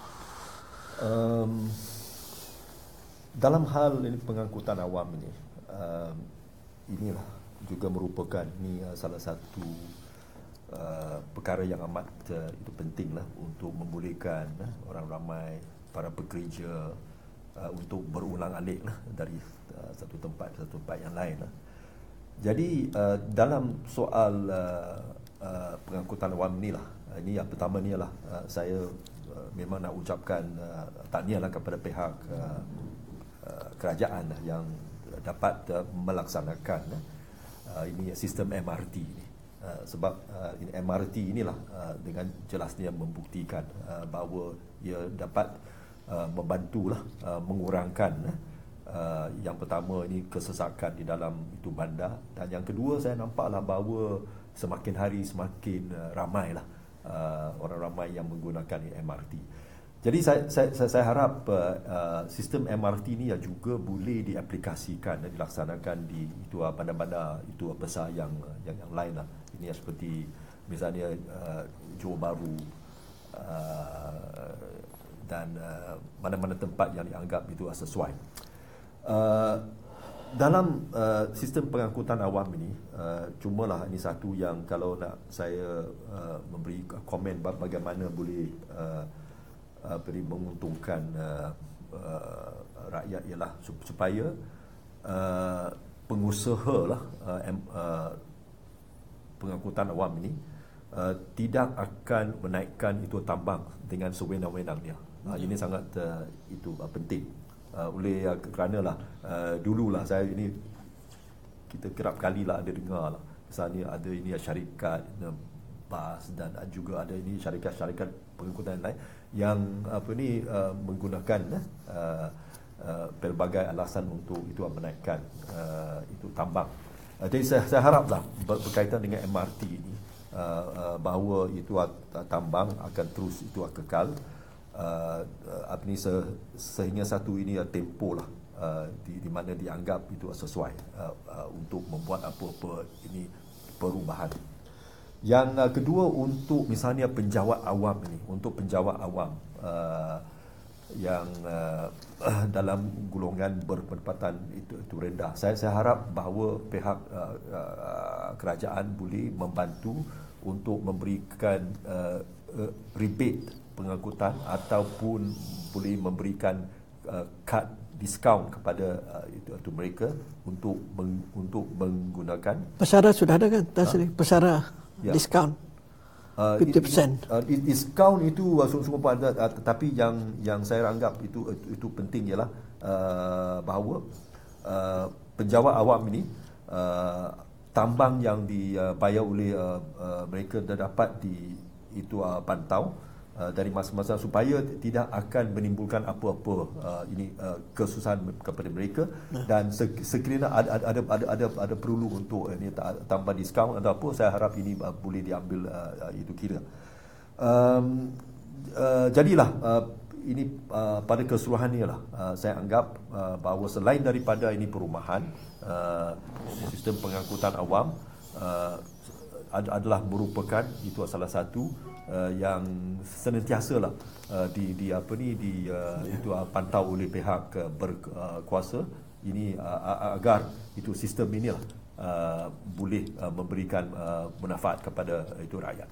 Dalam hal ini pengangkutan awam ini, inilah juga merupakan salah satu perkara yang amat itu pentinglah untuk membolehkan orang ramai, para pekerja untuk berulang-alik dari satu tempat ke satu tempat yang lain. Jadi dalam soal pengangkutan awam inilah, ini yang pertama ni ialah saya memang nak ucapkan tahniahlah kepada pihak kerajaan yang dapat melaksanakan ini sistem MRT ini. Sebab ini MRT inilah dengan jelasnya membuktikan bahawa ia dapat membantulah mengurangkan yang pertama ini kesesakan di dalam itu bandar, dan yang kedua saya nampaklah bahawa semakin hari semakin ramailah orang ramai yang menggunakan MRT. Jadi saya harap sistem MRT ni juga boleh diaplikasikan dan dilaksanakan di itu bandar-bandar itu besar yang lain lah. Ini seperti misalnya Johor Bahru dan mana-mana tempat yang dianggap itu sesuai. Dalam sistem pengangkutan awam ini, cumalah ini satu yang kalau nak saya memberi komen bagaimana boleh menguntungkan rakyat ialah supaya pengusaha lah pengangkutan awam ini tidak akan menaikkan itu tambang dengan sewenang-wenangnya. Ini sangat itu penting. Kerana dululah saya ini kita kerap kali lah ada dengar lah, misalnya ada ini syarikat bas dan juga ada ini syarikat-syarikat pengangkutan lain yang menggunakan pelbagai alasan untuk itu menaikkan itu tambang. Jadi saya haraplah berkaitan dengan MRT ini bahawa itu tambang akan terus itu kekal. Sehingga satu ini tempoh lah di mana dianggap itu sesuai untuk membuat apa-apa ini perubahan. Yang kedua, untuk misalnya penjawat awam ini, untuk penjawat awam yang dalam golongan berpendapatan itu rendah, saya harap bahawa pihak kerajaan boleh membantu untuk memberikan rebate pengangkutan ataupun boleh memberikan kad diskaun kepada itu mereka untuk menggunakan. Pesara sudah ada kan, Tasri? Pesara diskaun 50%. Diskaun itu sungguh-sungguh ada, tetapi yang saya anggap itu penting ialah bahawa penjawat awam ini tambang yang dibayar oleh mereka dapat pantau dari masa-masa supaya tidak akan menimbulkan apa-apa kesusahan kepada mereka, dan sekiranya ada perlu untuk ini tambah diskaun atau apa, saya harap ini boleh diambil itu kira. Jadilah ini pada keseluruhannya lah saya anggap bahawa selain daripada ini perumahan, sistem pengangkutan awam adalah merupakan itu salah satu yang senantiasa lah itu pantau oleh pihak berkuasa ini agar itu sistem ini lah boleh memberikan manfaat kepada itu rakyat.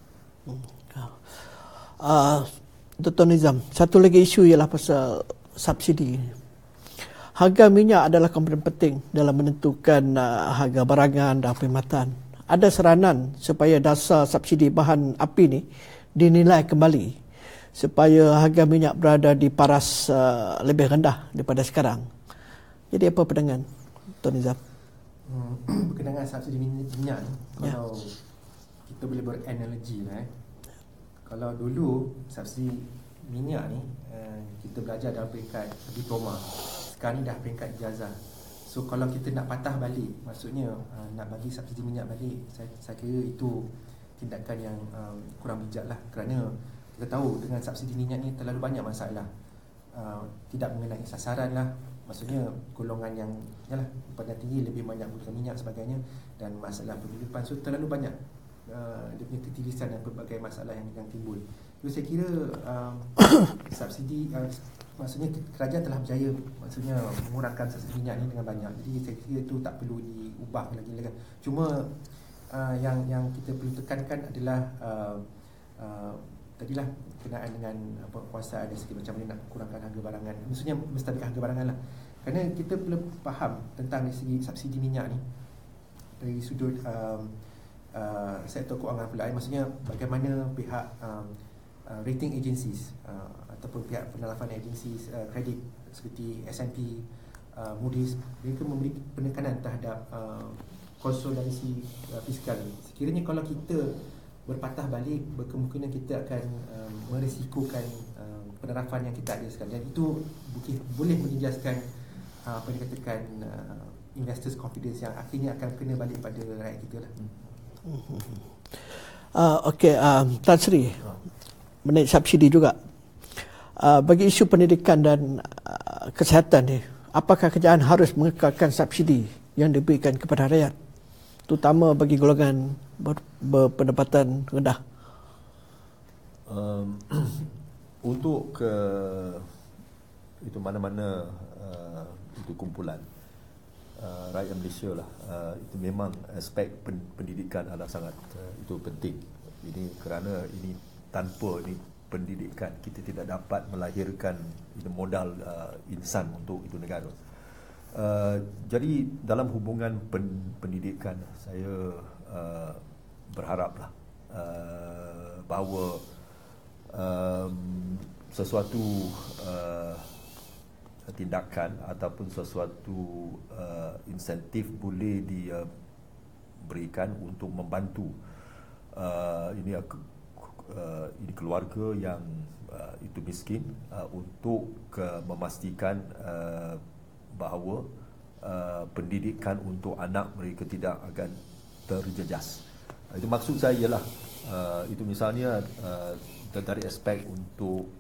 Dr. Nizam, satu lagi isu ialah pasal subsidi. Harga minyak adalah komponen penting dalam menentukan harga barangan dan perkhidmatan. Ada saranan supaya dasar subsidi bahan api ni dinilai kembali supaya harga minyak berada di paras lebih rendah daripada sekarang. Jadi apa pandangan Tuan Nizam? Berkenaan subsidi minyak, kalau kita boleh beranalogi lah. Kalau dulu subsidi minyak ni kita belajar dalam peringkat diploma, sekarang ni dah peringkat ijazah. So kalau kita nak patah balik, maksudnya nak bagi subsidi minyak balik, saya kira itu tindakan yang kurang bijak lah. Kerana kita tahu dengan subsidi minyak ni terlalu banyak masalah, tidak mengenai sasaran lah. Maksudnya golongan yang pendapatan tinggi lebih banyak guna minyak sebagainya, dan masalah penghidupan. So terlalu banyak dia punya ketirisan dan pelbagai masalah yang timbul. Jadi saya kira subsidi maksudnya kerajaan telah berjaya maksudnya mengurangkan subsidi minyak ni dengan banyak. Jadi saya kira itu tak perlu diubah lagi. Cuma yang kita perlu tekankan adalah tadilah berkenaan dengan penguasaan dari segi macam mana nak kurangkan harga barangan, maksudnya menstabilkan harga barangan lah. Kerana kita perlu faham tentang dari segi subsidi minyak ni dari sudut sektor kewangan pula, maksudnya bagaimana pihak rating agencies ataupun pihak penelafan agencies kredit seperti S&P, Moody's, mereka memberi penekanan terhadap konsolidasi fiskal. Sekiranya kalau kita berpatah balik, berkemungkinan kita akan merisikokan penerapan yang kita ada sekarang, dan itu boleh menjejaskan apa dikatakan investors confidence yang akhirnya akan kena balik pada rakyat kita lah. Okey, Tan Sri, menaik subsidi juga. Bagi isu pendidikan dan kesihatan ni, apakah kerajaan harus mengekalkan subsidi yang diberikan kepada rakyat, terutama bagi golongan berpendapatan rendah? Untuk itu mana-mana itu kumpulan rakyat Malaysia lah, itu memang aspek pendidikan adalah sangat itu penting. Ini kerana ini tanpa ini pendidikan kita tidak dapat melahirkan itu modal insan untuk itu negara. Jadi dalam hubungan pendidikan, saya berharaplah bahawa sesuatu tindakan ataupun sesuatu insentif boleh diberikan untuk membantu ini keluarga yang itu miskin, untuk memastikan bahawa pendidikan untuk anak mereka tidak akan terjejas. Itu maksud saya ialah itu misalnya dari aspek untuk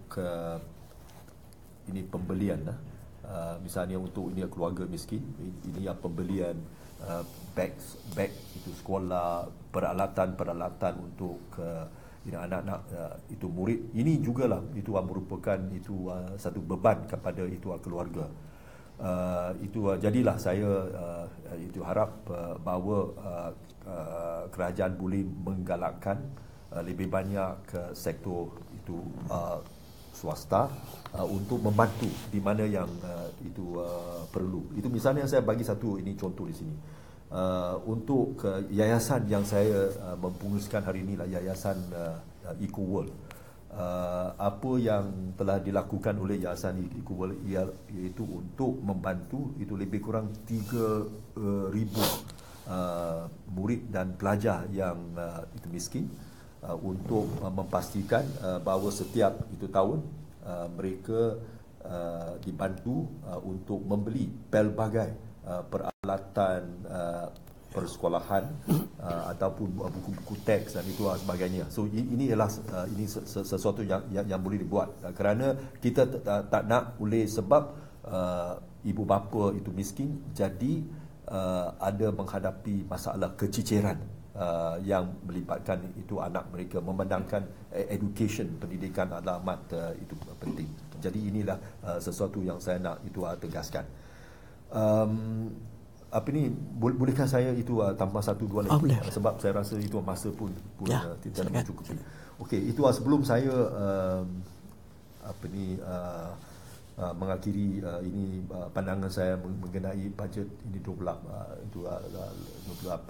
ini pembelian misalnya untuk ini keluarga miskin, ini yang pembelian beg itu sekolah, peralatan untuk ini anak-anak itu murid, ini jugalah itu merupakan itu satu beban kepada itu keluarga. Jadilah saya itu harap bahawa kerajaan boleh menggalakkan lebih banyak ke sektor itu swasta untuk membantu di mana yang itu perlu. Itu misalnya saya bagi satu ini contoh di sini. Untuk yayasan yang saya mempenguruskan hari ini lah, yayasan Eco World. Apa yang telah dilakukan oleh yayasan Eco World iaitu untuk membantu itu lebih kurang 3,000 murid dan pelajar yang itu miskin, untuk memastikan bahawa setiap itu tahun mereka dibantu untuk membeli pelbagai peralatan persekolahan ataupun buku-buku teks dan itu sebagainya. So ini ialah ini sesuatu yang boleh dibuat, kerana kita tak nak oleh sebab ibu bapa itu miskin jadi ada menghadapi masalah keciciran yang melibatkan itu anak mereka, memandangkan education, pendidikan adalah amat itu penting. Jadi inilah sesuatu yang saya nak itu tegaskan. Bolehkah saya itu tambah satu dua lagi, sebab saya rasa itu masa pun tidak mencukupi. Okey, itu sebelum saya mengakhiri ini pandangan saya mengenai bajet ini 2018,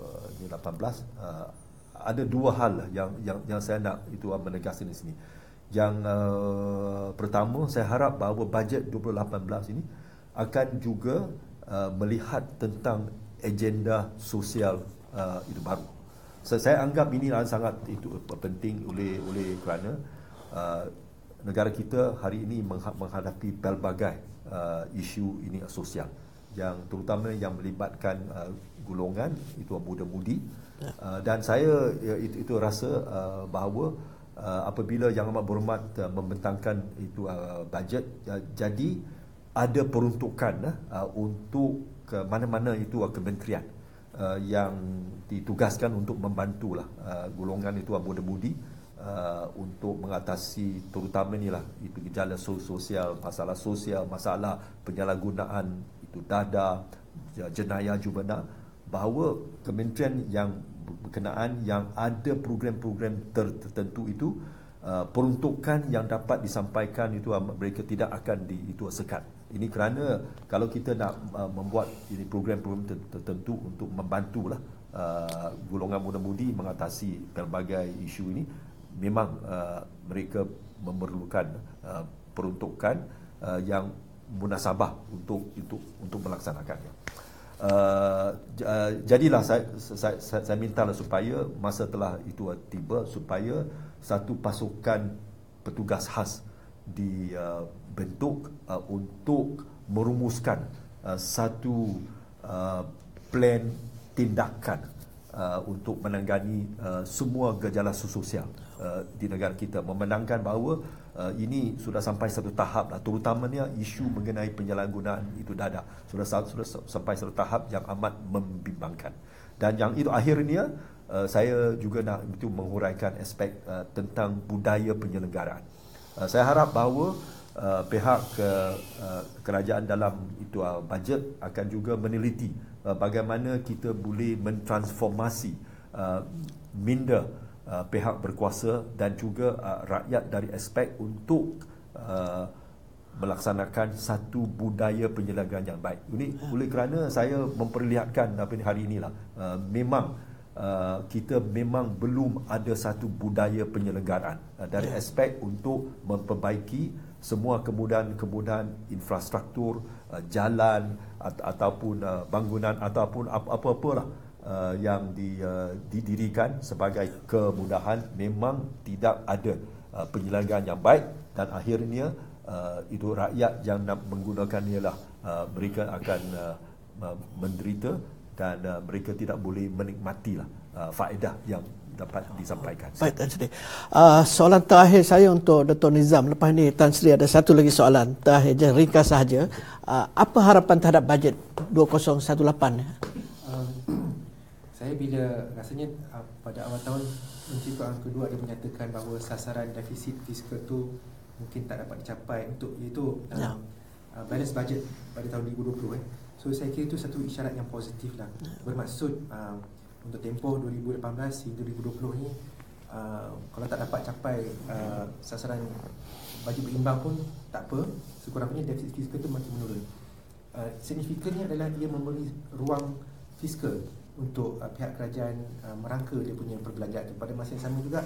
ada dua hal yang saya nak itu menegaskan di sini. Yang pertama, saya harap bahawa bajet 2018 ini akan juga melihat tentang agenda sosial itu baru. Saya anggap ini sangat penting oleh kerana negara kita hari ini menghadapi pelbagai isu ini sosial yang terutama yang melibatkan golongan itu muda-mudi, dan saya itu rasa bahawa apabila Yang Amat Berhormat membentangkan itu bajet, jadi ada peruntukan untuk ke mana-mana itu kementerian yang ditugaskan untuk membantulah golongan itu muda-mudi untuk mengatasi terutama inilah itu gejala sosial, masalah penyalahgunaan itu dada, jenayah juvenil, bahawa kementerian yang berkenaan yang ada program-program tertentu itu peruntukan yang dapat disampaikan itu mereka tidak akan itu sekat. Ini kerana kalau kita nak membuat ini program-program tertentu untuk membantulah golongan muda-mudi mengatasi pelbagai isu ini, memang mereka memerlukan peruntukan yang munasabah untuk melaksanakannya. Jadilah saya mintalah supaya masa telah itu tiba supaya satu pasukan petugas khas dibentuk untuk merumuskan satu plan tindakan untuk menangani semua gejala sosial di negara kita, memandangkan bahawa ini sudah sampai satu tahap terutamanya isu mengenai penyalahgunaan itu dada sudah sampai satu tahap yang amat membimbangkan. Dan yang itu akhirnya saya juga nak itu menghuraikan aspek tentang budaya penyelenggaraan. Saya harap bahawa pihak kerajaan dalam itu bajet akan juga meneliti bagaimana kita boleh mentransformasi minda pihak berkuasa dan juga rakyat dari aspek untuk melaksanakan satu budaya penyelenggaraan yang baik. Ini oleh kerana saya memperlihatkan hari inilah memang kita memang belum ada satu budaya penyelenggaraan dari aspek untuk memperbaiki semua kemudahan infrastruktur, jalan ataupun bangunan ataupun apa-apalah yang didirikan sebagai kemudahan, memang tidak ada penyelenggaraan yang baik, dan akhirnya itu rakyat yang nak menggunakan ialah mereka akan menderita dan mereka tidak boleh menikmatilah faedah yang dapat disampaikan. Baik, Tan Sri. Soalan terakhir saya untuk Dr. Nizam. Lepas ni Tan Sri ada satu lagi soalan terakhir je, ringkas sahaja. Apa harapan terhadap bajet 2018? Saya bila rasanya pada awal tahun Menteri Keuangan kedua ada menyatakan bahawa sasaran defisit fiskal tu mungkin tak dapat dicapai untuk iaitu balance budget pada tahun 2020. So saya kira itu satu isyarat yang positif lah. Bermaksud untuk tempoh 2018 hingga 2020 ni kalau tak dapat capai sasaran bajet berimbang pun tak apa, sekurang-kurangnya defisit fiskal itu makin menurun. Signifikannya adalah ia memberi ruang fiskal untuk pihak kerajaan merangka dia punya perbelanjaan itu. Pada masa yang sama juga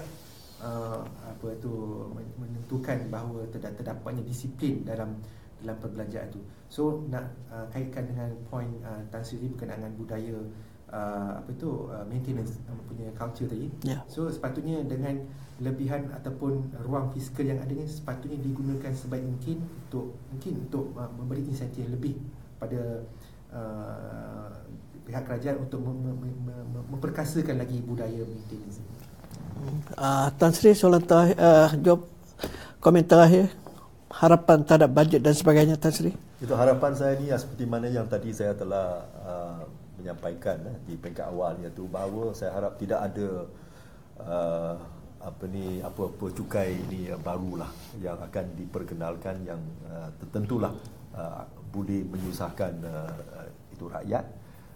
menentukan bahawa terdapatnya disiplin dalam perbelanjaan itu. So nak kaitkan dengan poin Tan Sri berkenaan dengan budaya maintenance punya culture tadi. So sepatutnya dengan lebihan ataupun ruang fiskal yang ada ni sepatutnya digunakan sebaik mungkin untuk memberi insentif lebih pada pihak kerajaan untuk memperkasakan lagi budaya maintenance. Tan Sri, soalan terakhir, jawab komen terakhir, harapan terhadap bajet dan sebagainya, Tan Sri. Itu harapan saya ni seperti mana yang tadi saya telah menyampaikan di peringkat awal, iaitu bahawa saya harap tidak ada apa-apa cukai ni barulah yang akan diperkenalkan yang tertentulah boleh menyusahkan itu rakyat.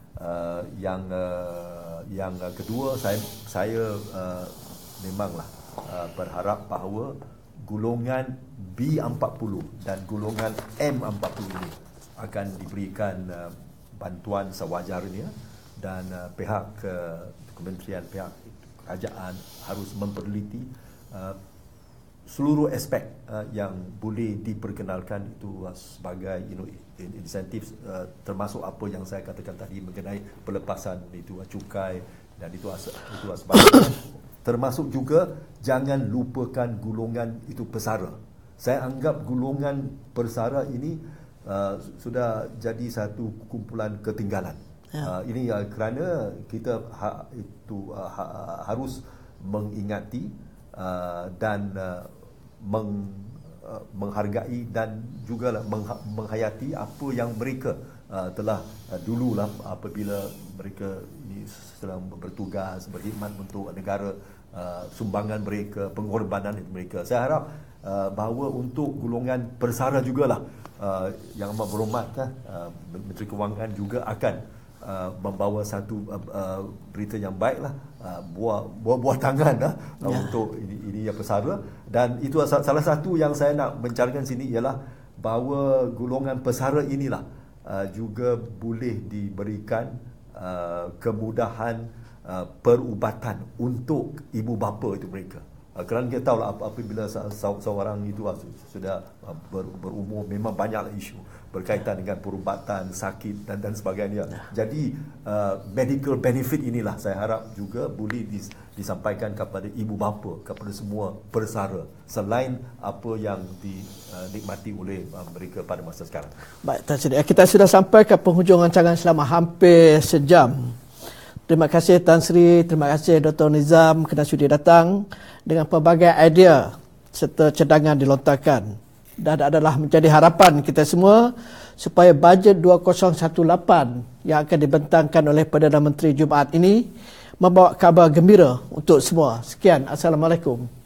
Yang kedua, saya memanglah berharap bahawa golongan B40 dan golongan M40 ini akan diberikan bantuan sewajarnya, dan pihak kementerian, pihak kerajaan harus memperliti seluruh aspek yang boleh diperkenalkan itu sebagai insentif, termasuk apa yang saya katakan tadi mengenai pelepasan itu cukai Dan itu sebabnya termasuk juga jangan lupakan golongan itu pesara. Saya anggap golongan pesara ini sudah jadi satu kumpulan ketinggalan. Ini kerana kita harus mengingati dan menghargai dan juga menghayati apa yang mereka telah dululah apabila mereka ini sedang bertugas berkhidmat untuk negara, sumbangan mereka, pengorbanan mereka. Saya harap bahawa untuk golongan pesara jugalah yang amat berhormat Menteri Kewangan juga akan membawa satu berita yang baiklah, buah tangan untuk ini yang pesara. Dan itu salah satu yang saya nak mencarkan sini ialah bahawa golongan pesara inilah juga boleh diberikan kemudahan perubatan untuk ibu bapa itu mereka. Kerana kita tahu apabila seorang itu sudah berumur, memang banyaklah isu berkaitan dengan perubatan, sakit dan sebagainya. Jadi medical benefit inilah saya harap juga boleh disampaikan kepada ibu bapa, kepada semua pesara, selain apa yang dinikmati oleh mereka pada masa sekarang. Baik, Tan Sri, kita sudah sampai ke penghujung rancangan selama hampir sejam. Terima kasih Tan Sri, terima kasih Dr. Nizam kerana sudi datang dengan pelbagai idea serta cadangan dilontarkan. Dan adalah menjadi harapan kita semua supaya bajet 2018 yang akan dibentangkan oleh Perdana Menteri Jumaat ini membawa khabar gembira untuk semua. Sekian, Assalamualaikum.